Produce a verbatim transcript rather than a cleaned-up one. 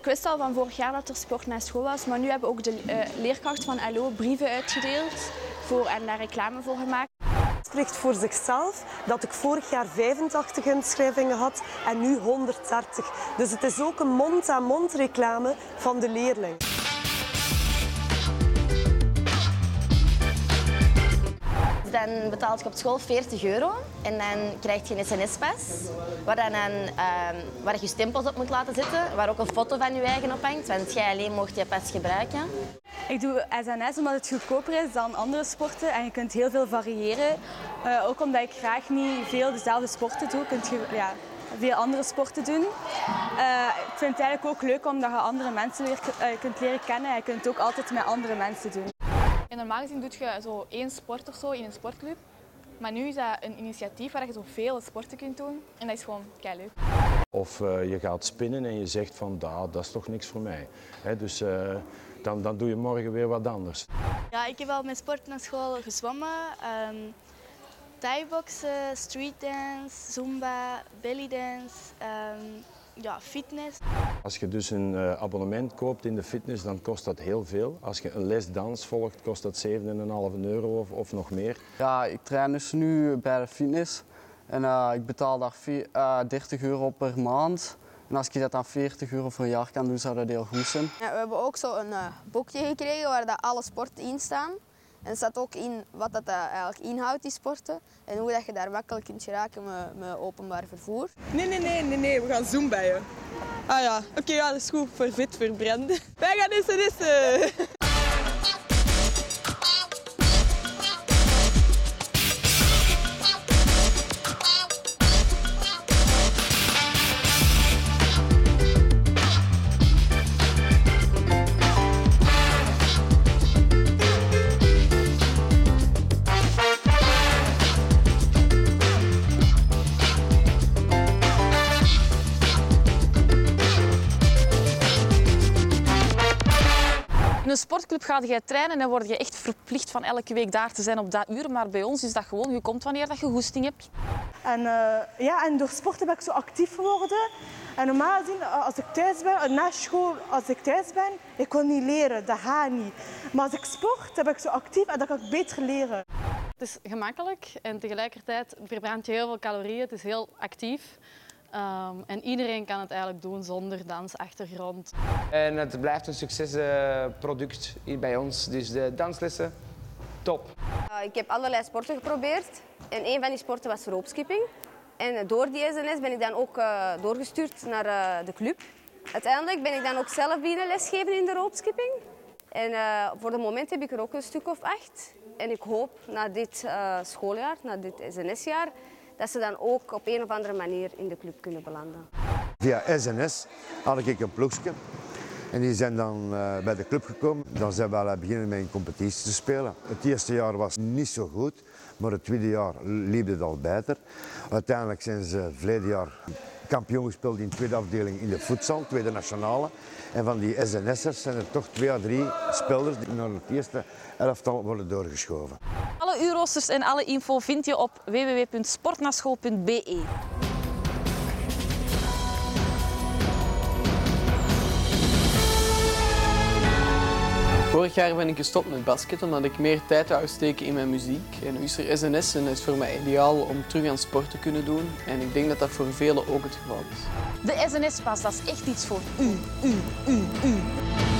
wist al van vorig jaar dat er sport na school was, maar nu hebben ook de uh, leerkrachten van L O brieven uitgedeeld voor, en daar reclame voor gemaakt. Het spreekt voor zichzelf dat ik vorig jaar vijfentachtig inschrijvingen had en nu honderddertig. Dus het is ook een mond-aan-mond reclame van de leerling. Dan betaalt je op school veertig euro en dan krijg je een S N S-pas waar, dan een, uh, waar je je stempels op moet laten zitten, waar ook een foto van je eigen op hangt, want jij alleen mocht je pas gebruiken. Ik doe S N S omdat het goedkoper is dan andere sporten en je kunt heel veel variëren. Uh, ook omdat ik graag niet veel dezelfde sporten doe, kun je ja, veel andere sporten doen. Uh, ik vind het eigenlijk ook leuk omdat je andere mensen leer, uh, kunt leren kennen en je kunt het ook altijd met andere mensen doen. En normaal gezien doe je zo één sport of zo in een sportclub. Maar nu is dat een initiatief waar je zoveel sporten kunt doen. En dat is gewoon keileuk. Of uh, je gaat spinnen en je zegt van dat, dat is toch niks voor mij. He, dus uh, dan, dan doe je morgen weer wat anders. Ja, ik heb al met sport naar school gezwommen. Um, Thai-boksen, streetdance, zumba, bellydance, um, ja, fitness. Als je dus een uh, abonnement koopt in de fitness, dan kost dat heel veel. Als je een les dans volgt, kost dat zeven komma vijf euro of, of nog meer. Ja, ik train dus nu bij de fitness en uh, ik betaal daar uh, dertig euro per maand. En als ik dat dan veertig euro voor een jaar kan doen, zou dat heel goed zijn. Ja, we hebben ook zo een uh, boekje gekregen waar dat alle sporten in staan. En er staat ook in wat dat uh, eigenlijk inhoudt, die sporten. En hoe dat je daar makkelijk kunt geraken met, met openbaar vervoer. Nee, nee, nee, nee, nee, we gaan zumbaien. Ah ja, oké, okay, ja, dat is goed voor fit verbranden. Wij gaan eens rissen. In een sportclub ga je trainen en dan word je echt verplicht van elke week daar te zijn op dat uur. Maar bij ons is dat gewoon, je komt wanneer dat je goesting hebt. En, uh, ja, en door sporten ben ik zo actief geworden. En normaal gezien, als ik thuis ben, na school, als ik thuis ben, ik kon niet leren, dat gaat niet. Maar als ik sport, dan ben ik zo actief en dan kan ik beter leren. Het is gemakkelijk en tegelijkertijd verbrand je heel veel calorieën. Het is heel actief. Um, en iedereen kan het eigenlijk doen zonder dansachtergrond. En het blijft een succesproduct hier bij ons, dus de danslessen, top. Uh, ik heb allerlei sporten geprobeerd en een van die sporten was ropeskipping. En door die S N S ben ik dan ook uh, doorgestuurd naar uh, de club. Uiteindelijk ben ik dan ook zelf beginnen lesgeven in de ropeskipping. En uh, voor het moment heb ik er ook een stuk of acht. En ik hoop na dit uh, schooljaar, na dit S N S-jaar, dat ze dan ook op een of andere manier in de club kunnen belanden. Via S N S had ik een ploegje en die zijn dan uh, bij de club gekomen. Dan zijn we al beginnen met een competitie te spelen. Het eerste jaar was niet zo goed, maar het tweede jaar liep het al beter. Uiteindelijk zijn ze verleden jaar kampioen gespeeld in de tweede afdeling in de futsal, tweede nationale. En van die S N S'ers zijn er toch twee à drie spelers die naar het eerste elftal worden doorgeschoven. Alle uurroosters en alle info vind je op w w w punt sportnaschool punt b e. Vorig jaar ben ik gestopt met basket omdat ik meer tijd wou steken in mijn muziek. En nu is er S N S en dat is voor mij ideaal om terug aan sport te kunnen doen. En ik denk dat dat voor velen ook het geval is. De S N S-pas, dat is echt iets voor u, u, u, u.